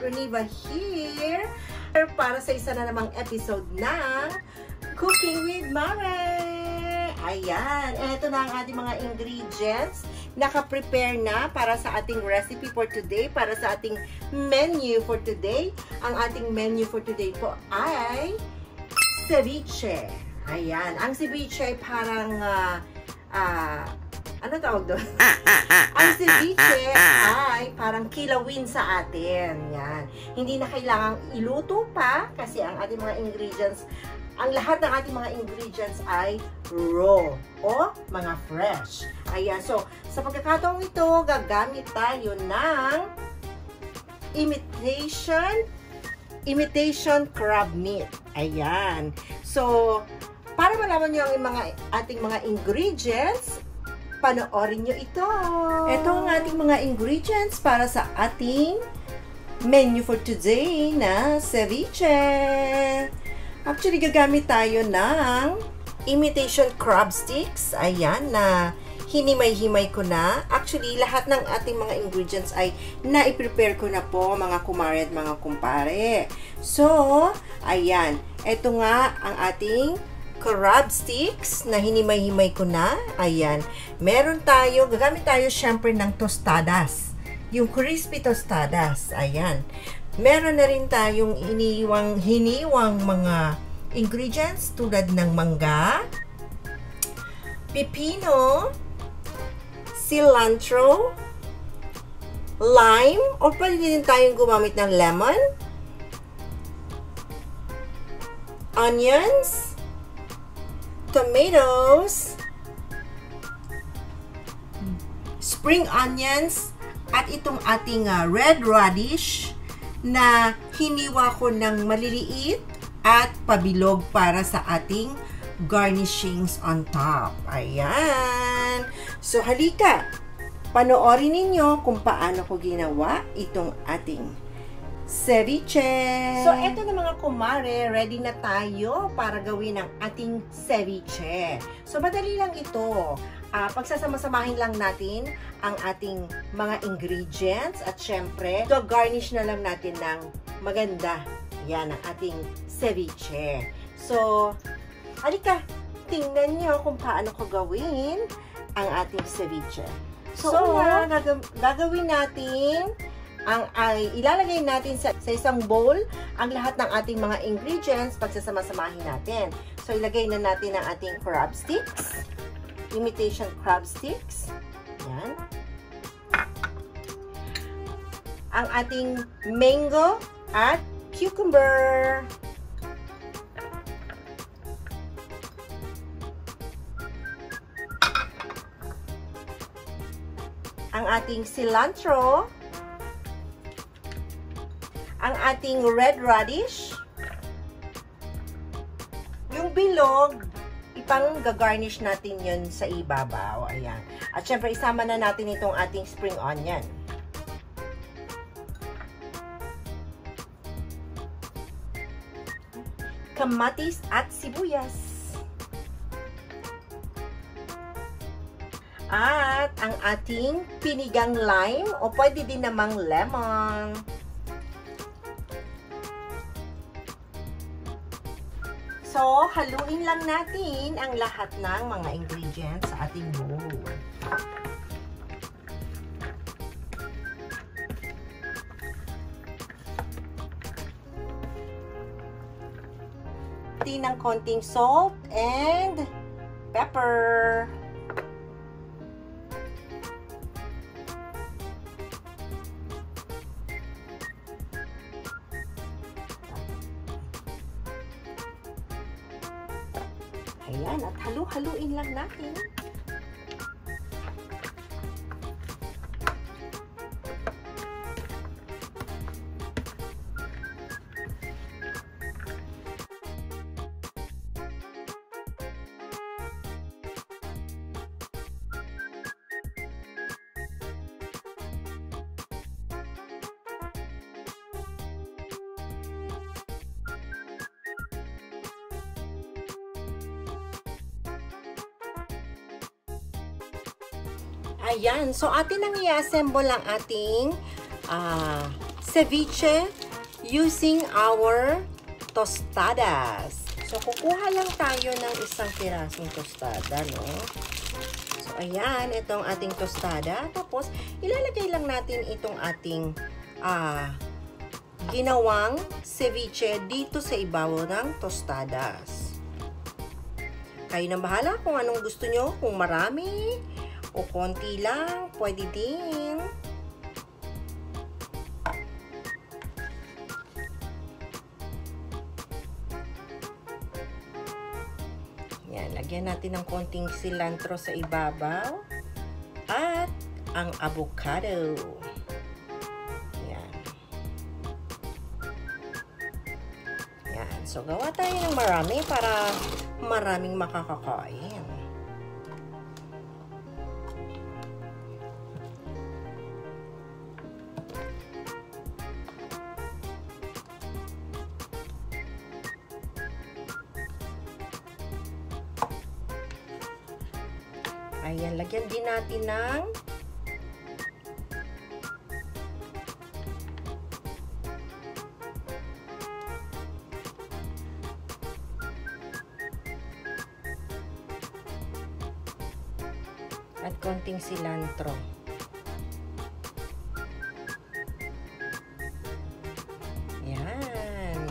Roniva here para sa isa na namang episode ng Cooking with Mare. Ayan, eto na ang ating mga ingredients. Naka-prepare na para sa ating recipe for today, para sa ating menu for today. Ang ating menu for today po ay ceviche. Ayan, ang ceviche ay parang ano tawag doon? Ang ceviche ay parang kilawin sa atin. Yan. Hindi na kailangang iluto pa kasi ang ating mga ingredients, ang lahat ng ating mga ingredients ay raw o mga fresh. Ayan. So, sa pagkakataong ito, gagamit tayo ng imitation crab meat. Ayan. So, para malaman nyo ang ating mga ingredients, panoorin nyo ito. Ito ang ating mga ingredients para sa ating menu for today na ceviche. Actually, gagamit tayo ng imitation crab sticks. Ayan, na hinimay-himay ko na. Actually, lahat ng ating mga ingredients ay na-prepare ko na po, mga kumare at mga kumpare. So, ayan. Ito nga ang ating crab sticks na hinimay-himay ko na. Ayan. Meron tayo, gagamit tayo syempre ng tostadas. Yung crispy tostadas. Ayan. Meron na rin tayong hiniwang mga ingredients tulad ng mangga, pipino, cilantro, lime, o pwede din tayong gumamit ng lemon, onions, tomatoes, spring onions, at itong ating red radish na hiniwa ko ng maliliit at pabilog para sa ating garnishings on top. Ayan. So, halika. Panoorin ninyo kung paano ko ginawa itong ating ceviche. So, eto na mga kumare, ready na tayo para gawin ang ating ceviche. So, madali lang ito. Pagsasama-samahin lang natin ang ating mga ingredients at syempre, garnish na lang natin ng maganda. Yan ang ating ceviche. So, halika, tingnan nyo kung paano ko gawin ang ating ceviche. So gagawin natin ilalagay natin sa isang bowl ang lahat ng ating mga ingredients, pagsasama-samahin natin. So, ilagay na natin ang ating crab sticks, imitation crab sticks. Yan. Ang ating mango at cucumber. Ang ating cilantro. Ang ating red radish. Yung bilog, ipang-garnish natin yun sa ibabaw. Ayan. At syempre, isama na natin itong ating spring onion. Kamatis at sibuyas. At ang ating pinigang lime o pwede din namang lemon. So, haluin lang natin ang lahat ng mga ingredients sa ating bowl. Ng konting salt and pepper. Ayan, at halu-haluin lang natin. Ayan. So, atin nang i-assemble ang ating ceviche using our tostadas. So, kukuha lang tayo ng isang pirasong tostada, no? So, ayan, itong ating tostada. Tapos, ilalagay lang natin itong ating ginawang ceviche dito sa ibabaw ng tostadas. Kayo nang bahala kung anong gusto nyo, kung marami o konti lang, pwede din. Yan, lagyan natin ng konting cilantro sa ibabaw at ang avocado. Yan. Yan. So, gawa tayo ng marami para maraming makakakain. Ayan, lagyan din natin ng at konting cilantro. Yan.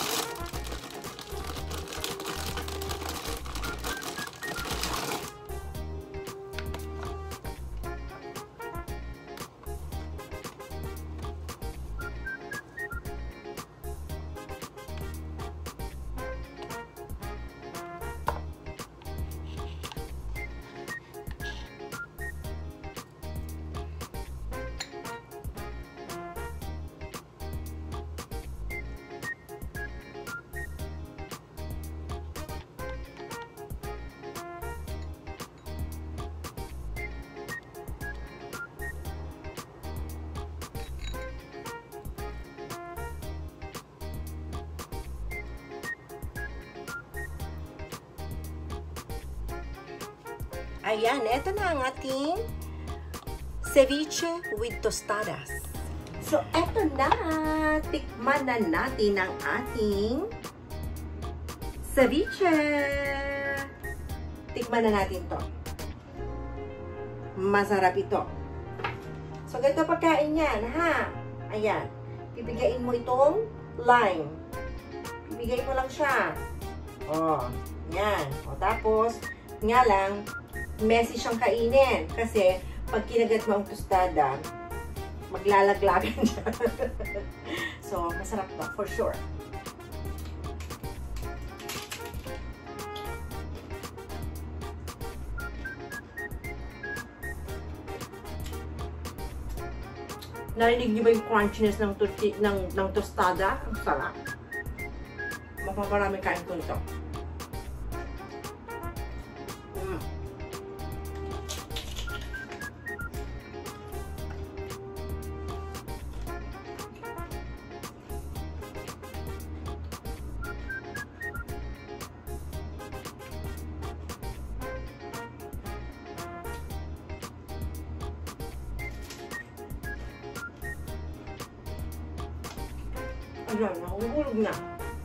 Ayan, ito na ang ating ceviche with tostadas. So, eto na. Tikman na natin ang ating ceviche. Tikman na natin to. Masarap ito. So, ganito pagkain yan, ha? Ayan. Pipigain mo itong lime. Pipigay mo lang siya. O, yan. O, tapos, nga lang, messy siyang kainin. Kasi, pag kinagat mo ang tostada, maglalaglagan siya. So, masarap to, for sure. Narinig niyo ba yung crunchiness ng tostada? Ang sarap. Mapaparami kain ko ito. Ayan, nakuhulog na.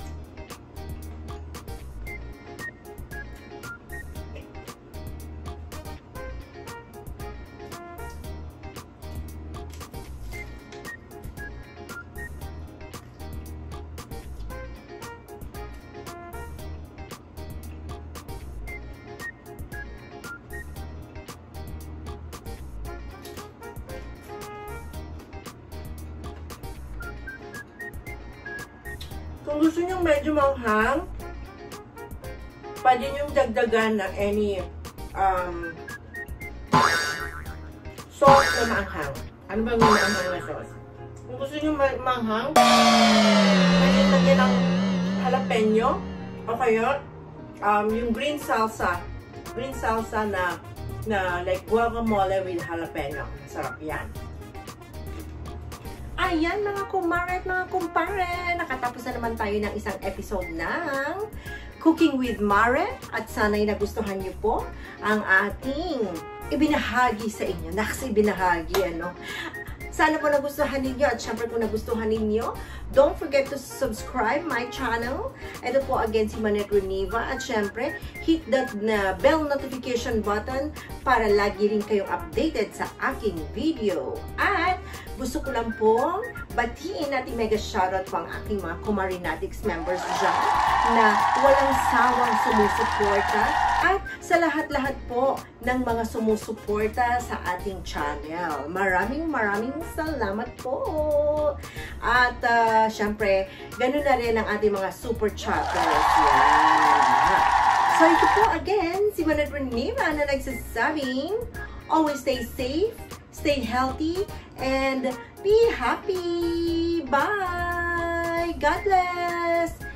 Kung gusto nyo medyo manghang, pwede nyo dagdagan ng any sauce na maanghang. Ano ba yung maanghang na sauce? Kung gusto nyo manghang, pwede lagyan ng jalapeno o kaya yung green salsa na like guacamole with jalapeno. Sarap yan. Ayan mga kumare at mga kumpare, nakatapos na naman tayo ng isang episode ng Cooking with Mare at sana'y nagustuhan niyo po ang ating ibinahagi sa inyo. Ibinahagi, ano? Sana po nagustuhan ninyo at syempre kung nagustuhan ninyo, don't forget to subscribe my channel. Ito po again si Manette Reniva at syempre hit that bell notification button para lagi rin kayong updated sa aking video. At gusto ko lang pong batiin natin mega shoutout po ang aking mga Kumarinatics members dyan na walang sawang sumusuporta at sa lahat-lahat po ng mga sumusuporta sa ating channel. Maraming salamat po. At syempre, ganun na rin ang ating mga super chatters. Yan. So ito po again, si Manette Reniva na nagsasabing, always stay safe, stay healthy, and be happy. Bye! God bless!